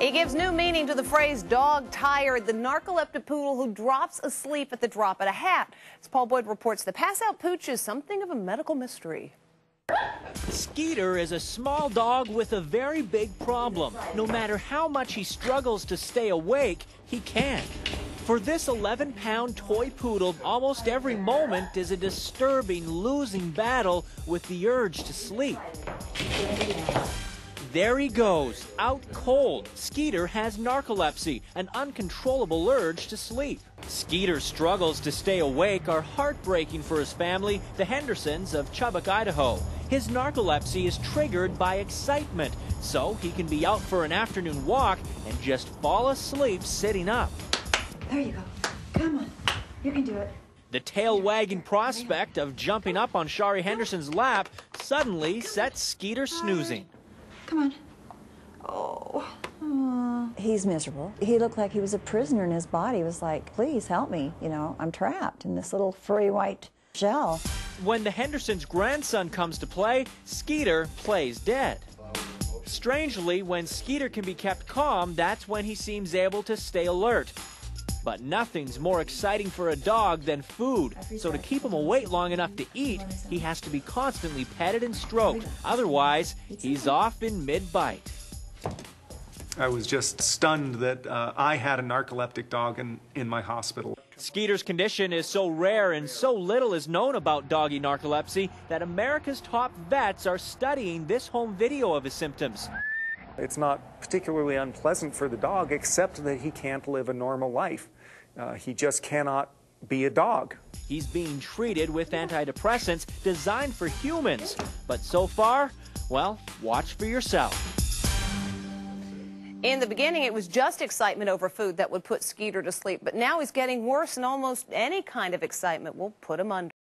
He gives new meaning to the phrase dog tired, the narcoleptic poodle who drops asleep at the drop of a hat. As Paul Boyd reports, the pass-out pooch is something of a medical mystery. Skeeter is a small dog with a very big problem. No matter how much he struggles to stay awake, he can't. For this 11-pound toy poodle, almost every moment is a disturbing, losing battle with the urge to sleep. There he goes, out cold. Skeeter has narcolepsy, an uncontrollable urge to sleep. Skeeter's struggles to stay awake are heartbreaking for his family, the Hendersons of Chubbuck, Idaho. His narcolepsy is triggered by excitement, so he can be out for an afternoon walk and just fall asleep sitting up. There you go. Come on. You can do it. The tail-wagging prospect of jumping up on Shari Henderson's lap suddenly sets Skeeter snoozing. Come on. Oh. He's miserable. He looked like he was a prisoner in his body. He was like, please help me. You know, I'm trapped in this little furry white shell. When the Hendersons' grandson comes to play, Skeeter plays dead. Strangely, when Skeeter can be kept calm, that's when he seems able to stay alert. But nothing's more exciting for a dog than food. So to keep him awake long enough to eat, he has to be constantly petted and stroked. Otherwise, he's off in mid-bite. I was just stunned that I had a narcoleptic dog in my hospital. Skeeter's condition is so rare and so little is known about doggy narcolepsy that America's top vets are studying this home video of his symptoms. It's not particularly unpleasant for the dog, except that he can't live a normal life. He just cannot be a dog. He's being treated with antidepressants designed for humans. But so far, well, watch for yourself. In the beginning, it was just excitement over food that would put Skeeter to sleep, but now he's getting worse, and almost any kind of excitement will put him under.